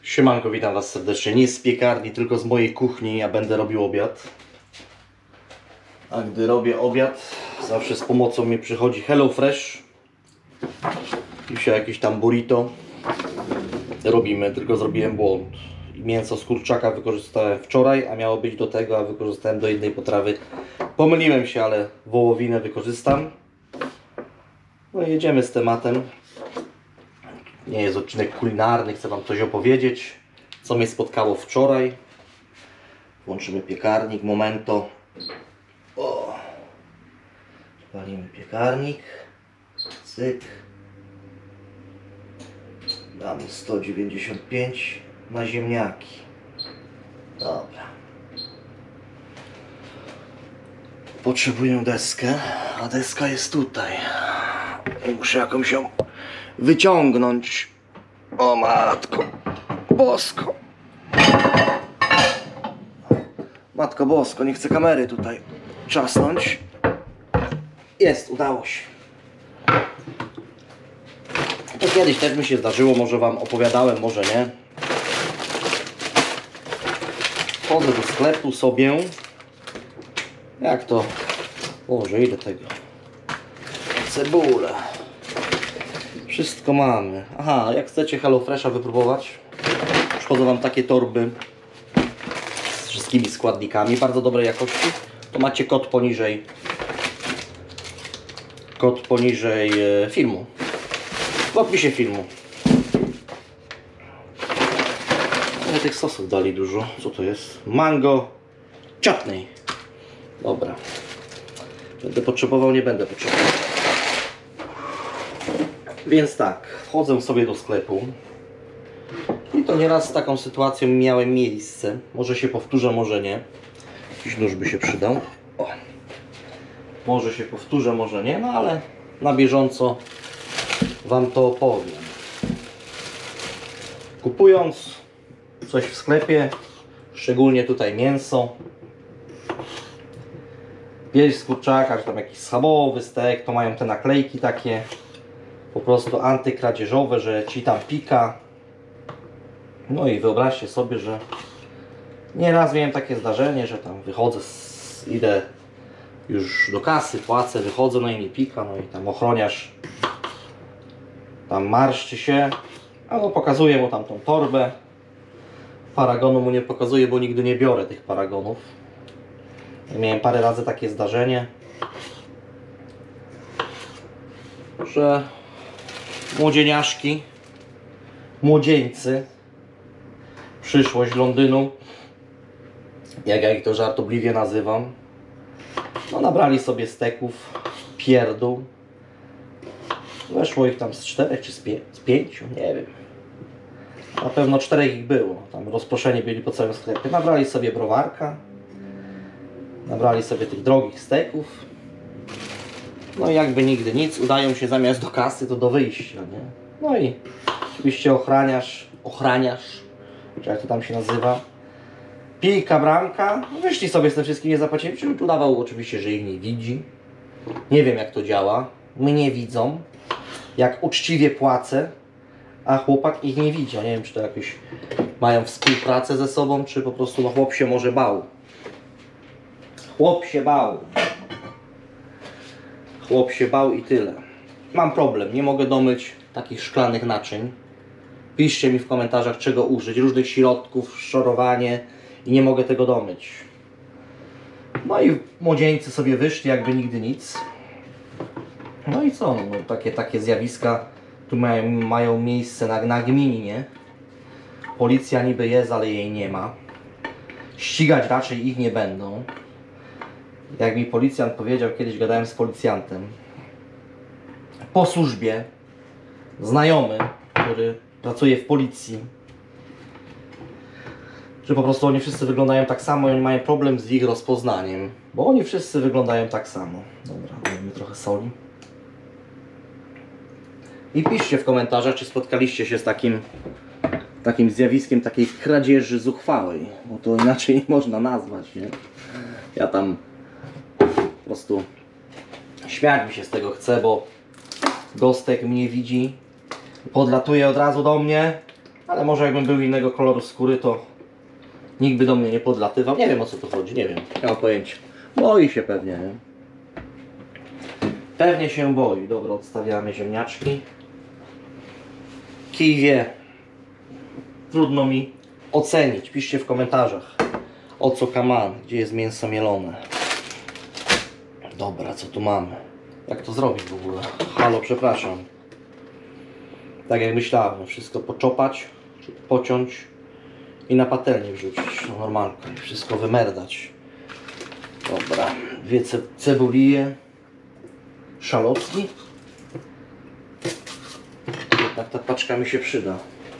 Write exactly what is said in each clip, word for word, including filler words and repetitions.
Siemanko, witam Was serdecznie. Nie z piekarni, tylko z mojej kuchni. Ja będę robił obiad. A gdy robię obiad, zawsze z pomocą mi przychodzi HelloFresh. Dzisiaj jakieś tam burrito robimy, tylko zrobiłem błąd. Mięso z kurczaka wykorzystałem wczoraj, a miało być do tego, a wykorzystałem do jednej potrawy. Pomyliłem się, ale wołowinę wykorzystam. No i jedziemy z tematem. Nie jest odcinek kulinarny, chcę Wam coś opowiedzieć, co mnie spotkało wczoraj. Włączymy piekarnik, momento. O. Palimy piekarnik. Cyk. Damy sto dziewięćdziesiąt pięć na ziemniaki. Dobra. Potrzebuję deskę, a deska jest tutaj. Muszę jakąś ją wyciągnąć. O matko bosko. Matko bosko, nie chcę kamery tutaj trzasnąć. Jest, udało się. To kiedyś też mi się zdarzyło, może Wam opowiadałem, może nie. Chodzę do sklepu sobie. Jak to? Boże, ile tego? Cebulę. Wszystko mamy. Aha, jak chcecie HelloFresha wypróbować, przychodzą Wam takie torby z wszystkimi składnikami, bardzo dobrej jakości. To macie kod poniżej kod poniżej filmu. W opisie filmu. Ale tych sosów dali dużo. Co to jest? Mango chutney. Dobra. Będę potrzebował, nie będę potrzebował. Więc tak, wchodzę sobie do sklepu i to nieraz z taką sytuacją miałem miejsce. Może się powtórzę, może nie. Jakiś nóż by się przydał. O. Może się powtórzę, może nie, no ale na bieżąco Wam to opowiem. Kupując coś w sklepie, szczególnie tutaj mięso, pierś z kurczaka, czy tam jakiś schabowy stek, to mają te naklejki takie po prostu antykradzieżowe, że ci tam pika. No i wyobraźcie sobie, że nieraz miałem takie zdarzenie, że tam wychodzę, z, idę już do kasy, płacę, wychodzę, no i mi pika, no i tam ochroniarz tam marszczy się, a no pokazuje mu tam tą torbę. Paragonu mu nie pokazuję, bo nigdy nie biorę tych paragonów. Miałem parę razy takie zdarzenie, że młodzieniaszki, młodzieńcy, przyszłość Londynu, jak ja ich to żartobliwie nazywam, no nabrali sobie steków, pierdół. Weszło ich tam z czterech czy z, pię z pięciu, nie wiem. Na pewno czterech ich było. Tam rozproszeni byli po całym sklepie. Nabrali sobie browarka, nabrali sobie tych drogich steków. No i jakby nigdy nic, udają się zamiast do kasy, to do wyjścia, nie? No i oczywiście ochraniarz, ochraniarz, czy jak to tam się nazywa, pijka, bramka, wyszli sobie z tym wszystkim, nie zapłacili, czyli udawał oczywiście, że ich nie widzi. Nie wiem, jak to działa, mnie widzą, jak uczciwie płacę, a chłopak ich nie widzi. Ja nie wiem, czy to jakieś mają współpracę ze sobą, czy po prostu no, chłop się może bał. Chłop się bał. Chłop się bał i tyle. Mam problem, nie mogę domyć takich szklanych naczyń. Piszcie mi w komentarzach, czego użyć, różnych środków, szorowanie i nie mogę tego domyć. No i młodzieńcy sobie wyszli, jakby nigdy nic. No i co? No, takie, takie zjawiska tu mają, mają miejsce na, na gminie. Policja niby jest, ale jej nie ma. Ścigać raczej ich nie będą. Jak mi policjant powiedział, kiedyś gadałem z policjantem po służbie, znajomy, który pracuje w policji, że po prostu oni wszyscy wyglądają tak samo i oni mają problem z ich rozpoznaniem, bo oni wszyscy wyglądają tak samo. Dobra, dajmy trochę soli. I piszcie w komentarzach, czy spotkaliście się z takim takim zjawiskiem takiej kradzieży zuchwałej, bo to inaczej nie można nazwać, nie? Ja tam po prostu śmiać mi się z tego chce, bo gostek mnie widzi, podlatuje od razu do mnie, Ale może jakbym był innego koloru skóry, to nikt by do mnie nie podlatywał. Nie wiem, o co tu chodzi, nie wiem. Nie mam pojęcia. Boi się pewnie, nie? Pewnie się boi. Dobra, odstawiamy ziemniaczki. Kij wie. Trudno mi ocenić. Piszcie w komentarzach, o co kaman, gdzie jest mięso mielone. Dobra, co tu mamy? Jak to zrobić w ogóle? Halo, przepraszam. Tak jak myślałem, wszystko poczopać, pociąć i na patelnię wrzucić. No normalnie, wszystko wymerdać. Dobra, dwie ce cebulie, szalotki. Jednak ta paczka mi się przyda.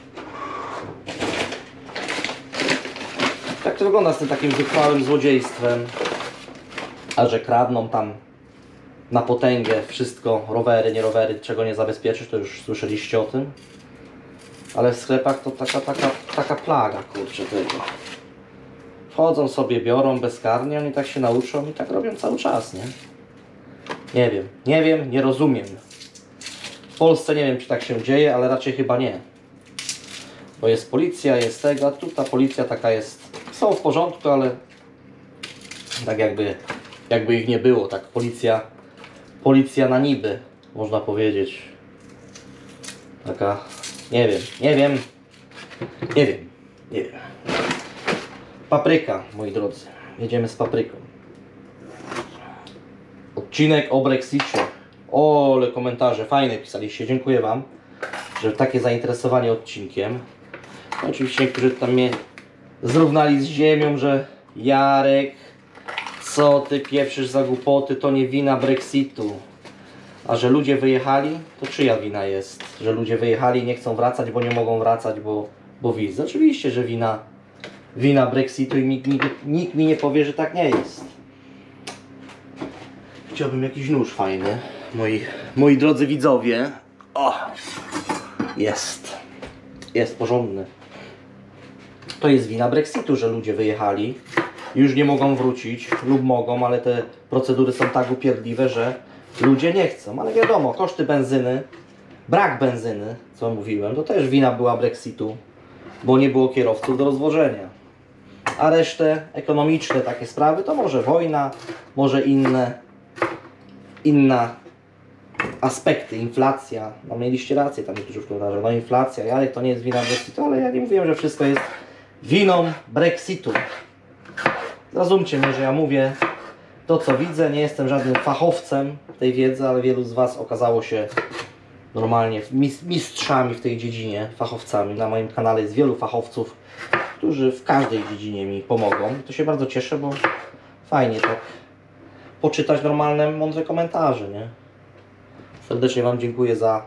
Tak to wygląda z tym takim wychwałym złodziejstwem. A że kradną tam na potęgę wszystko, rowery, nie rowery, czego nie zabezpieczysz, to już słyszeliście o tym. Ale w sklepach to taka, taka, taka plaga, kurczę, tego. Wchodzą sobie, biorą bezkarnie, oni tak się nauczą i tak robią cały czas, nie? Nie wiem, nie wiem, nie rozumiem. W Polsce nie wiem, czy tak się dzieje, ale raczej chyba nie. Bo jest policja, jest tego, a tu ta policja taka jest, są w porządku, ale tak jakby, jakby ich nie było, tak policja, policja na niby, można powiedzieć. Taka, nie wiem, nie wiem, nie wiem, nie wiem. Papryka, moi drodzy, jedziemy z papryką. Odcinek o Brexicie. Ole komentarze, fajne pisaliście, dziękuję Wam, że takie zainteresowanie odcinkiem. Oczywiście niektórzy tam mnie zrównali z ziemią, że Jarek, co ty pieprzysz za głupoty, to nie wina Brexitu. A że ludzie wyjechali, to czyja wina jest? Że ludzie wyjechali i nie chcą wracać, bo nie mogą wracać, bo, bo wiz. Oczywiście, że wina, wina Brexitu i nikt, nikt, nikt mi nie powie, że tak nie jest. Chciałbym jakiś nóż fajny, moi, moi drodzy widzowie. O, jest. Jest porządny. To jest wina Brexitu, że ludzie wyjechali. Już nie mogą wrócić, lub mogą, ale te procedury są tak upierdliwe, że ludzie nie chcą. Ale wiadomo, koszty benzyny, brak benzyny, co mówiłem, to też wina była Brexitu, bo nie było kierowców do rozwożenia. A resztę, ekonomiczne takie sprawy, to może wojna, może inne, inne aspekty, inflacja. No mieliście rację tam niektórzy w komentarzach, no inflacja, Jarek, to nie jest wina Brexitu, ale ja nie mówiłem, że wszystko jest winą Brexitu. Zrozumcie mnie, że ja mówię to, co widzę. Nie jestem żadnym fachowcem tej wiedzy, ale wielu z Was okazało się normalnie mistrzami w tej dziedzinie, fachowcami. Na moim kanale jest wielu fachowców, którzy w każdej dziedzinie mi pomogą. To się bardzo cieszę, bo fajnie tak poczytać normalne, mądre komentarze, nie? Serdecznie Wam dziękuję za,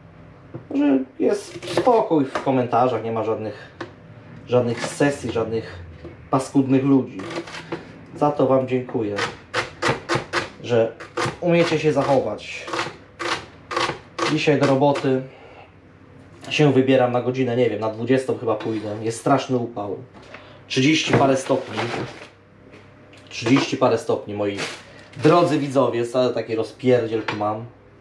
że jest spokój w komentarzach, nie ma żadnych, żadnych sesji, żadnych paskudnych ludzi. Za to Wam dziękuję, że umiecie się zachować. Dzisiaj do roboty się wybieram na godzinę, nie wiem, na dwudziestą chyba pójdę. Jest straszny upał. trzydzieści parę stopni. trzydzieści parę stopni, moi drodzy widzowie. Cały taki rozpierdziel tu mam.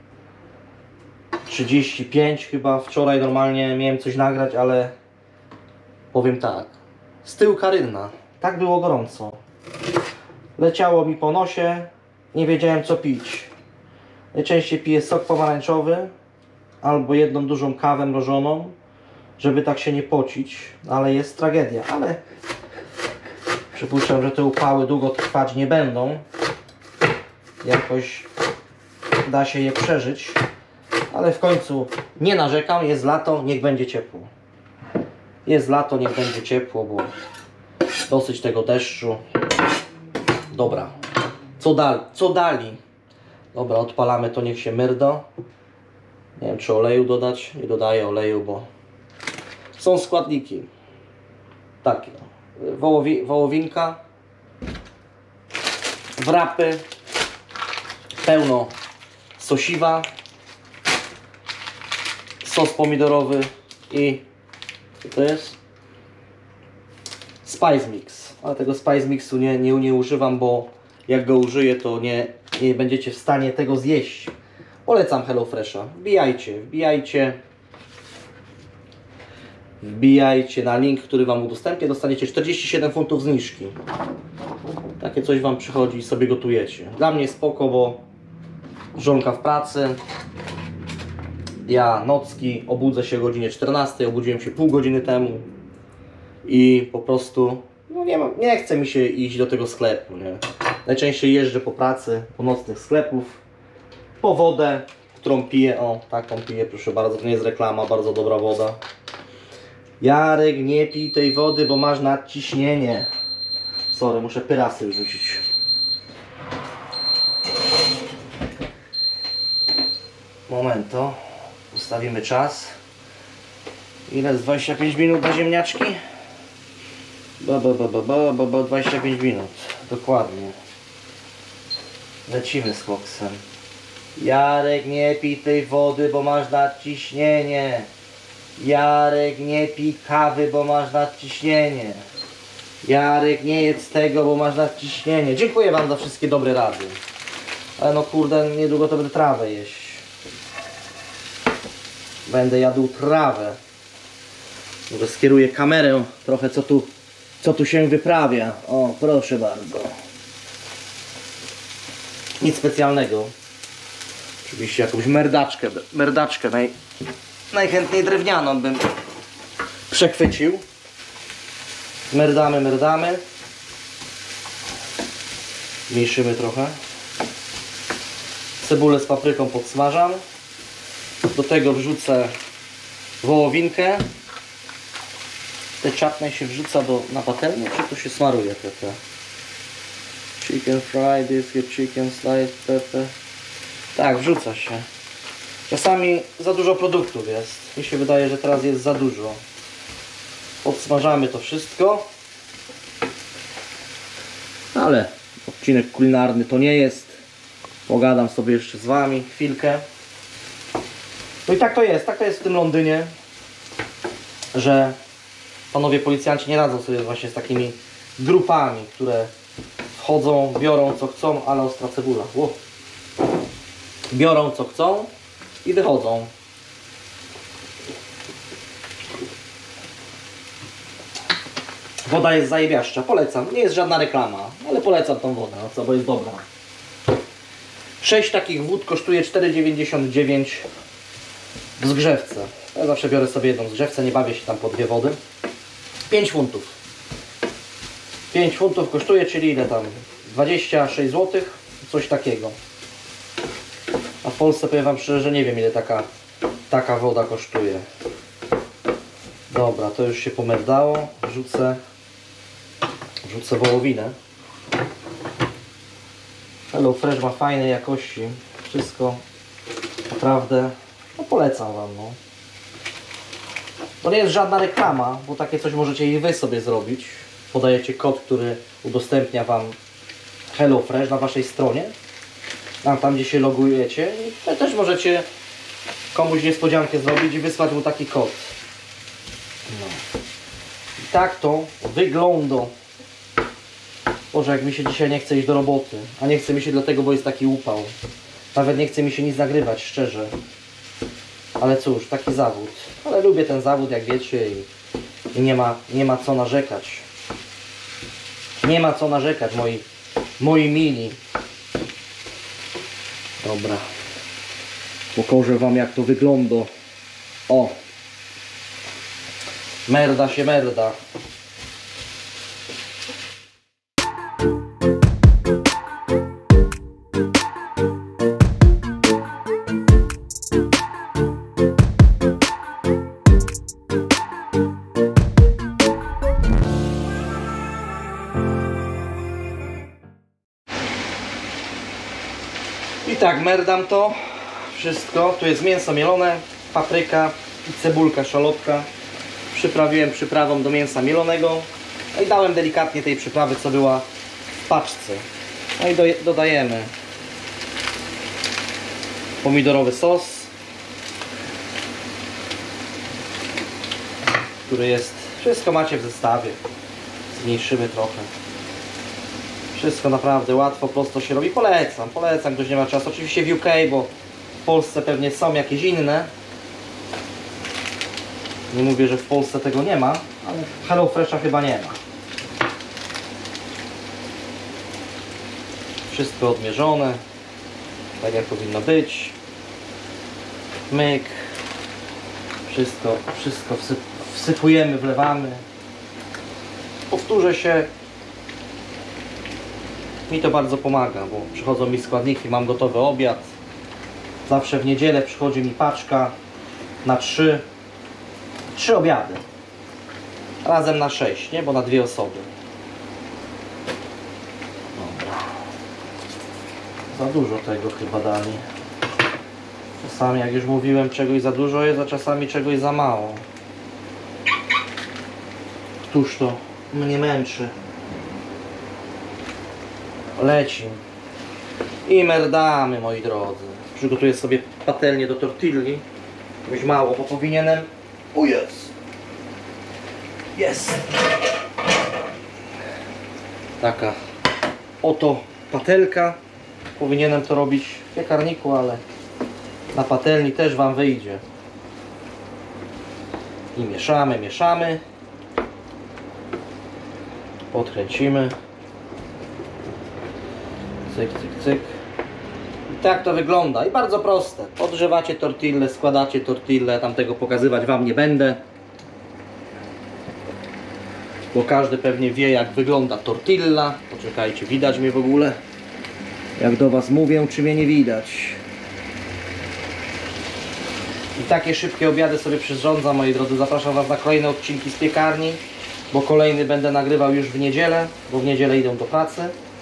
trzydzieści pięć chyba. Wczoraj normalnie miałem coś nagrać, ale powiem tak. Z tyłu karynna. Tak było gorąco. Leciało mi po nosie. Nie wiedziałem, co pić. Najczęściej piję sok pomarańczowy albo jedną dużą kawę mrożoną, żeby tak się nie pocić, ale jest tragedia. Ale przypuszczam, że te upały długo trwać nie będą. Jakoś da się je przeżyć, ale w końcu nie narzekam, jest lato, niech będzie ciepło. Jest lato, niech będzie ciepło, bo dosyć tego deszczu. Dobra, co, dal co dali? Dobra, odpalamy to, niech się myrda. Nie wiem, czy oleju dodać. Nie dodaję oleju, bo są składniki takie: wołowi wołowinka, wrapy, pełno sosiwa, sos pomidorowy i co to jest? Spice Mix. Ale tego Spice Mixu nie, nie, nie używam, bo jak go użyję, to nie, nie będziecie w stanie tego zjeść. Polecam HelloFresha. Wbijajcie, wbijajcie. Wbijajcie na link, który Wam udostępnię, dostaniecie czterdzieści siedem funtów zniżki. Takie coś Wam przychodzi i sobie gotujecie. Dla mnie spoko, bo żonka w pracy. Ja nocki, obudzę się o godzinie czternastej, obudziłem się pół godziny temu. I po prostu no nie, ma, nie chce mi się iść do tego sklepu. Nie? Najczęściej jeżdżę po pracy, po nocnych sklepów, po wodę, którą piję. O, taką piję, proszę bardzo, to nie jest reklama, bardzo dobra woda. Jarek, nie pij tej wody, bo masz nadciśnienie. Sorry, muszę pyrasy wrzucić. Momento, ustawimy czas. Ile jest? dwadzieścia pięć minut na ziemniaczki? Ba, ba, ba, ba, ba, ba, ba, dwadzieścia pięć minut, dokładnie. Lecimy z koksem. Jarek, nie pij tej wody, bo masz nadciśnienie. Jarek, nie pij kawy, bo masz nadciśnienie. Jarek, nie jedz tego, bo masz nadciśnienie. Dziękuję Wam za wszystkie dobre rady. Ale no kurde, niedługo to będę trawę jeść. Będę jadł trawę. Może skieruję kamerę trochę, co tu, co tu się wyprawia. O, proszę bardzo. Nic specjalnego. Oczywiście jakąś merdaczkę, merdaczkę naj, najchętniej drewnianą bym przechwycił. Merdamy, merdamy. Mniejszymy trochę. Cebulę z papryką podsmażam. Do tego wrzucę wołowinkę. Te czapne się wrzuca do, na patelnię, czy to się smaruje te, te? Chicken fried, this here chicken sliced pepper. Tak, wrzuca się. Czasami za dużo produktów jest. Mi się wydaje, że teraz jest za dużo. Podsmażamy to wszystko. Ale odcinek kulinarny to nie jest. Pogadam sobie jeszcze z Wami chwilkę. No i tak to jest, tak to jest w tym Londynie, że panowie policjanci nie radzą sobie właśnie z takimi grupami, które wchodzą, biorą co chcą, ale ostra cebula. Wow. Biorą co chcą i wychodzą. Woda jest zajebiaszcza, polecam. Nie jest żadna reklama, ale polecam tą wodę, no co, bo jest dobra. sześć takich wód kosztuje cztery dziewięćdziesiąt dziewięć w zgrzewce. Ja zawsze biorę sobie jedną zgrzewce, nie bawię się tam po dwie wody. pięć funtów. pięć funtów kosztuje, czyli ile tam? dwadzieścia sześć złotych? Coś takiego. A w Polsce powiem Wam szczerze, że nie wiem ile taka, taka woda kosztuje. Dobra, to już się pomerdało. Wrzucę, wrzucę wołowinę. Hello Fresh ma fajnej jakości. Wszystko naprawdę no polecam Wam. No. To nie jest żadna reklama, bo takie coś możecie i Wy sobie zrobić. Podajecie kod, który udostępnia Wam HelloFresh na Waszej stronie. Tam, tam gdzie się logujecie. I też możecie komuś niespodziankę zrobić i wysłać mu taki kod. No. I tak to wygląda. Boże, jak mi się dzisiaj nie chce iść do roboty. A nie chce mi się dlatego, bo jest taki upał. Nawet nie chce mi się nic nagrywać, szczerze. Ale cóż, taki zawód. Ale lubię ten zawód, jak wiecie. I, i nie ma, nie ma co narzekać. Nie ma co narzekać, moi, moi mili. Dobra. Pokażę Wam, jak to wygląda. O. Merda się merda. I tak, merdam to wszystko. Tu jest mięso mielone, papryka i cebulka, szalotka. Przyprawiłem przyprawą do mięsa mielonego. No i dałem delikatnie tej przyprawy, co była w paczce. No i do, dodajemy pomidorowy sos, który jest, wszystko macie w zestawie. Zmniejszymy trochę. Wszystko naprawdę łatwo, prosto się robi. Polecam, polecam, ktoś nie ma czasu. Oczywiście w U K, bo w Polsce pewnie są jakieś inne Nie mówię, że w Polsce tego nie ma, ale Hello Fresha chyba nie ma. Wszystko odmierzone, tak jak powinno być. Myk. Wszystko, wszystko wsyp wsypujemy, wlewamy. Powtórzę się. Mi to bardzo pomaga, bo przychodzą mi składniki, mam gotowy obiad. Zawsze w niedzielę przychodzi mi paczka na trzy, trzy obiady. Razem na sześć, nie? Bo na dwie osoby. Dobra. Za dużo tego chyba dali. Czasami, jak już mówiłem, czegoś za dużo jest, a czasami czegoś za mało. Któż to mnie męczy? Leci. I merdamy, moi drodzy. Przygotuję sobie patelnię do tortilli. Być mało, bo powinienem... O jest! Jest! Taka oto patelka. Powinienem to robić w piekarniku, ale na patelni też Wam wyjdzie. I mieszamy, mieszamy. Podkręcimy. Cyk, cyk, cyk. I tak to wygląda. I bardzo proste. Podgrzewacie tortillę, składacie tortillę. Tam tego pokazywać Wam nie będę. Bo każdy pewnie wie, jak wygląda tortilla. Poczekajcie, widać mnie w ogóle? Jak do Was mówię, czy mnie nie widać? I takie szybkie obiady sobie przyrządzam, moi drodzy. Zapraszam Was na kolejne odcinki z piekarni, bo kolejny będę nagrywał już w niedzielę, bo w niedzielę idę do pracy.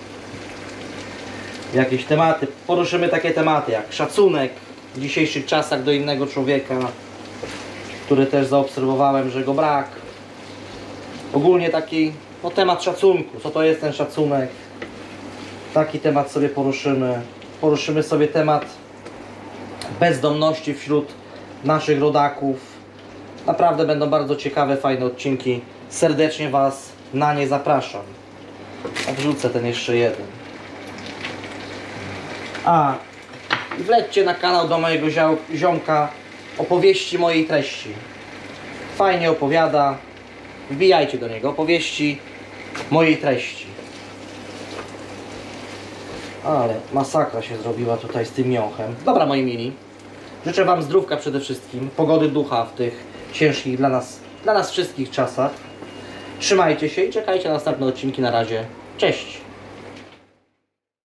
Jakieś tematy, poruszymy takie tematy jak szacunek w dzisiejszych czasach do innego człowieka, który też zaobserwowałem, że go brak. Ogólnie taki no, temat szacunku, co to jest ten szacunek. Taki temat sobie poruszymy. Poruszymy sobie temat bezdomności wśród naszych rodaków. Naprawdę będą bardzo ciekawe, fajne odcinki. Serdecznie Was na nie zapraszam. Wrzucę ten jeszcze jeden. A, i wlećcie na kanał do mojego ziomka opowieści mojej treści. Fajnie opowiada. Wbijajcie do niego opowieści mojej treści. Ale masakra się zrobiła tutaj z tym miąchem. Dobra, moi mili. Życzę Wam zdrówka przede wszystkim. Pogody ducha w tych ciężkich dla nas, dla nas wszystkich czasach. Trzymajcie się i czekajcie na następne odcinki. Na razie. Cześć!